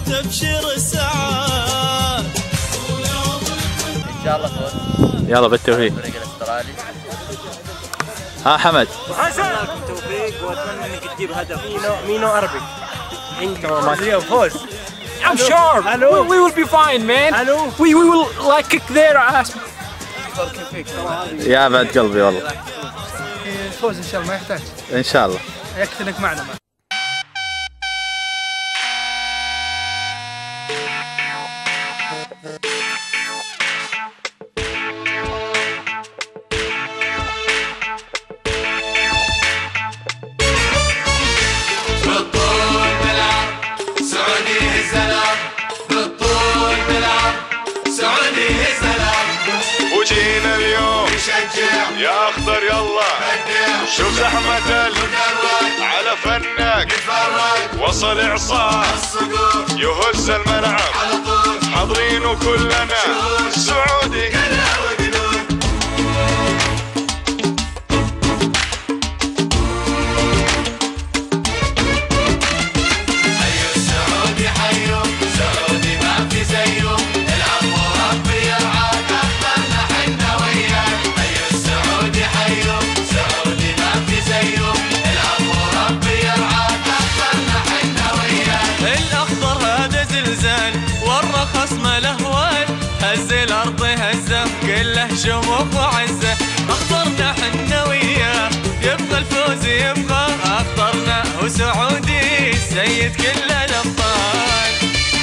وتبشر السعاد. ان شاء الله فوز. يلا بالتوفيق. الفريق الاسترالي. ها حمد. لكم توفيق واتمنى انك تجيب هدف. مينو اربي. انت فوز. I'm sure. Hello. We will be fine, man. Hello. We will like kick their ass. يا بعد قلبي والله. الفوز ان شاء الله ما يحتاج. ان شاء الله. يكفي انك معنا. وجينا اليوم نشجع يا اخضر يلا شوف زحمة على فنك وصل اعصار يهز الملعب حاضرين وكلنا سعودي. خصم الاهوال هز الارض هزه كله شموخ وعزه. اخضرنا حنا وياه يبغى الفوز يبغى اخضرنا وسعودي السيد كل الابطال.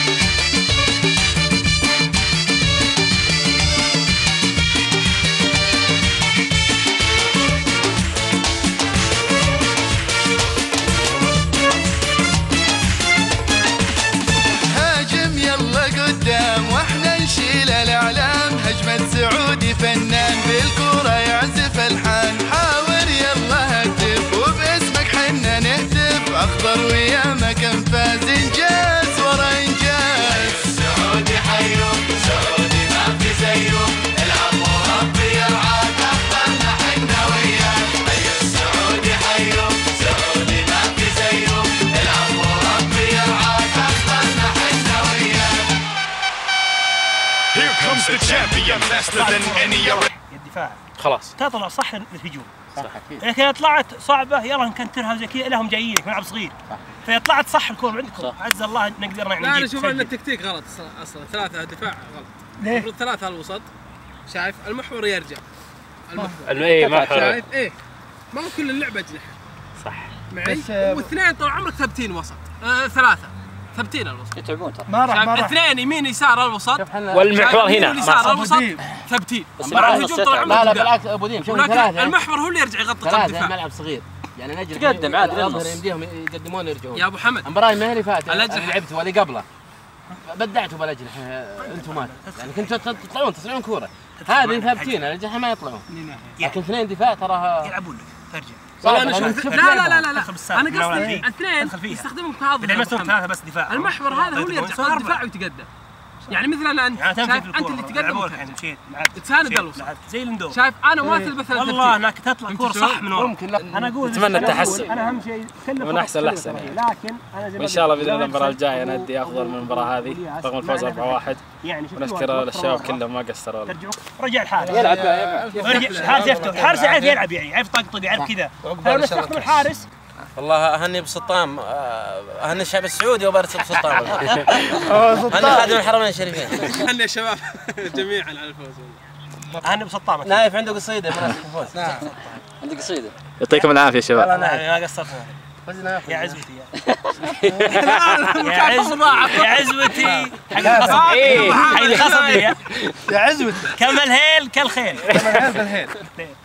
سعودي فنان بالكورة يعزف الحان. حاور يلا هتف وباسمك حنا نهتف. اخضر ويا كان فاز انجاز ورا انجاز. سعودي حيو سعودي ما في زيه. العب وربي يرعاك اخضرنا حنا وياك. سعودي حيو سعودي ما في زيه. العب وربي يرعاك اخضرنا حنا وياك. Here comes the champion faster than any other. الدفاع خلاص تطلع صح للهجوم. صح اكيد. لكن اذا طلعت صعبه يلا نكنترها زي كذا لهم جايينك ملعب صغير. فاذا طلعت صح الكوره عندكم عز الله نقدر نجيب. لا انا اشوف ان التكتيك غلط اصلا. ثلاثه دفاع غلط. ليه؟ المفروض ثلاثه على الوسط. شايف المحور يرجع. المحور ايه محور. شايف ايه ما هو كل اللعبه اجنحه. صح معي. واثنين طول عمرك ثابتين وسط. ثلاثه ثابتين الوسط. يتعبون ترى. ما راح اثنين يمين يسار الوسط. والمحور هنا اليسار الوسط ثابتين. لا لا بالعكس ابو ديم شوف ثلاثه. المحور هو اللي يرجع يغطي ثلاثه الدفاع. ملعب صغير يعني نجري تقدم عادي للنص. يمديهم يقدمون يرجعون. يا ابو حمد المباراه ما هي اللي فاتت الأجنحة. لعبت ولا قبله بدعتوا بالاجنحه انتم ما يعني كنتوا تطلعون كوره. هذه ثابتين الاجنحه ما يطلعون. لكن اثنين دفاع تراها يلعبون لك ترجع. والله انا شوف لا انا قصدي اثنين فيها. يستخدمون كهذا. بدل ما تسوي ثلاثه بس دفاع. المحور هذا هو اللي يرجع صار دفاع ويتقدم. يعني مثلا انت يعني شايف انت اللي تقدم مشيت تساند الوسط زي الاندور. شايف انا مواثل مثلا والله انك تطلع كوره صح من ورا. ممكن لا انا اقول نتمنى التحسن. انا اهم شيء من احسن لاحسن يعني. لكن انا زي ما وان شاء الله باذن الله المباراه الجايه ندي افضل من المباراه هذه رغم الفوز 4-1. يعني ونشكر الشباب كلهم ما قصروا. رجع الحارس يلعب الحارس يفتح. الحارس يعرف يلعب يعني يعرف يطقطق يعرف كذا. لو نستخدم الحارس والله اهني بسطام اهني الشعب السعودي وبارك بسطام. اهني خادم الحرمين الشريفين. اهني يا شباب جميعا على الفوز. اهني بسطام. نايف عنده قصيده مناسبه الفوز. نعم عندي قصيده. يعطيكم العافيه يا شباب. والله ما قصرت يا عزوتي يا عزوتي حق الخصم. حق الخصم يا عزوتي. كم الهيل كالخيل. كم الهيل كالخيل.